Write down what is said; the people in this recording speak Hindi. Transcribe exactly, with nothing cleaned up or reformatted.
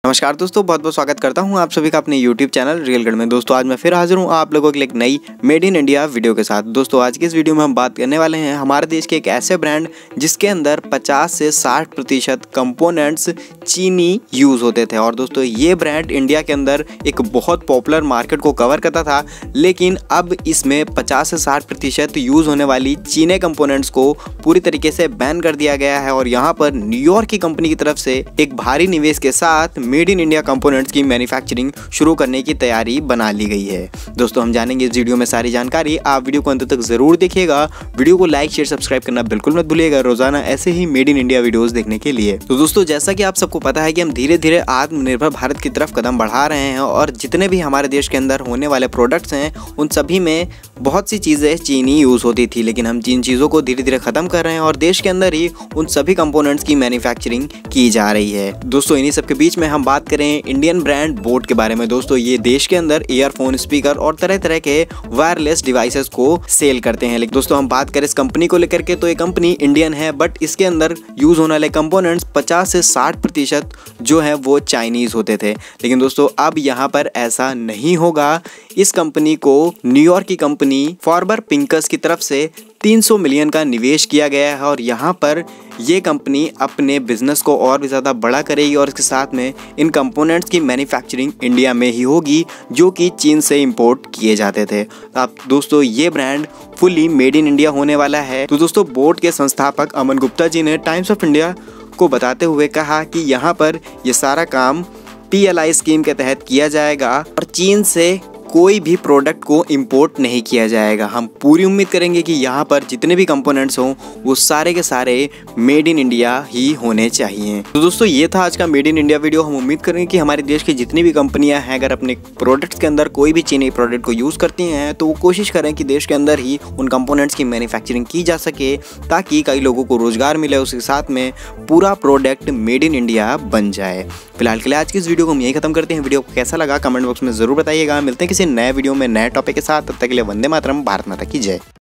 नमस्कार दोस्तों, बहुत बहुत स्वागत करता हूं आप सभी का अपने यूट्यूब चैनल रियलगढ़ में। दोस्तों आज मैं फिर हाजिर हूं आप लोगों के लिए एक नई मेड इन इंडिया वीडियो के साथ। दोस्तों आज की इस वीडियो में हम बात करने वाले हैं हमारे देश के एक ऐसे ब्रांड जिसके अंदर पचास से साठ प्रतिशत कंपोनेंट्स चीनी यूज़ होते थे। और दोस्तों ये ब्रांड इंडिया के अंदर एक बहुत पॉपुलर मार्केट को कवर करता था, लेकिन अब इसमें पचास से साठ प्रतिशत यूज़ होने वाली चीनी कंपोनेंट्स को पूरी तरीके से बैन कर दिया गया है। और यहाँ पर न्यूयॉर्क की कंपनी की तरफ से एक भारी निवेश के साथ मेड इन इंडिया कंपोनेंट्स की मैन्युफैक्चरिंग शुरू करने की तैयारी बना ली गई है। दोस्तों हम जानेंगे इस वीडियो में सारी जानकारी, आप वीडियो को अंत तक जरूर देखिएगा। वीडियो को लाइक शेयर सब्सक्राइब करना बिल्कुल मत भूलिएगा रोजाना ऐसे ही मेड इन इंडिया वीडियोस देखने के लिए। तो दोस्तों जैसा कि आप सबको पता है कि हम धीरे धीरे आत्मनिर्भर भारत की तरफ कदम बढ़ा रहे हैं और जितने भी हमारे देश के अंदर होने वाले प्रोडक्ट्स हैं उन सभी में बहुत सी चीज़ें चीनी यूज़ होती थी, लेकिन हम जिन चीज़ों को धीरे धीरे ख़त्म कर रहे हैं और देश के अंदर ही उन सभी कंपोनेंट्स की मैन्युफैक्चरिंग की जा रही है। दोस्तों इन्हीं सब के बीच में हम बात करें इंडियन ब्रांड बोट के बारे में। दोस्तों ये देश के अंदर ईयरफोन, स्पीकर और तरह तरह के वायरलेस डिवाइसेस को सेल करते हैं। लेकिन दोस्तों हम बात करें इस कंपनी को लेकर के, तो ये कंपनी इंडियन है, बट इसके अंदर यूज़ होने वाले कंपोनेंट्स पचास से साठ प्रतिशत जो है वो चाइनीज़ होते थे। लेकिन दोस्तों अब यहाँ पर ऐसा नहीं होगा। इस कंपनी को न्यूयॉर्क की कंपनी फॉर्बर पिंकस की तरफ से तीन सौ मिलियन का निवेश किया गया है और यहाँ पर ये कंपनी अपने बिजनेस को और भी ज़्यादा बड़ा करेगी और इसके साथ में इन कंपोनेंट्स की मैन्युफैक्चरिंग इंडिया में ही होगी जो कि चीन से इंपोर्ट किए जाते थे। तो आप दोस्तों ये brand fully made in India होने वाला है। तो दोस्तों बोट के संस्थापक अमन गुप्ता जी ने टाइम्स ऑफ इंडिया को बताते हुए कहा कि यहाँ पर ये सारा काम पी एल आई स्कीम के तहत किया जाएगा और चीन से कोई भी प्रोडक्ट को इंपोर्ट नहीं किया जाएगा। हम पूरी उम्मीद करेंगे कि यहाँ पर जितने भी कंपोनेंट्स हों वो सारे के सारे मेड इन इंडिया ही होने चाहिए। तो दोस्तों ये था आज का मेड इन इंडिया वीडियो। हम उम्मीद करेंगे कि हमारे देश की जितनी भी कंपनियां हैं अगर अपने प्रोडक्ट्स के अंदर कोई भी चीनी प्रोडक्ट को यूज़ करती हैं तो वो कोशिश करें कि देश के अंदर ही उन कंपोनेंट्स की मैन्युफैक्चरिंग की जा सके ताकि कई लोगों को रोजगार मिले, उसके साथ में पूरा प्रोडक्ट मेड इन इंडिया बन जाए। फिलहाल के लिए आज की इस वीडियो को हम यही खत्म करते हैं। वीडियो को कैसा लगा कमेंट बॉक्स में जरूर बताइएगा। मिलते हैं किसी नए वीडियो में नए टॉपिक के साथ, तब तक के लिए वंदे मातरम, भारत माता की जय।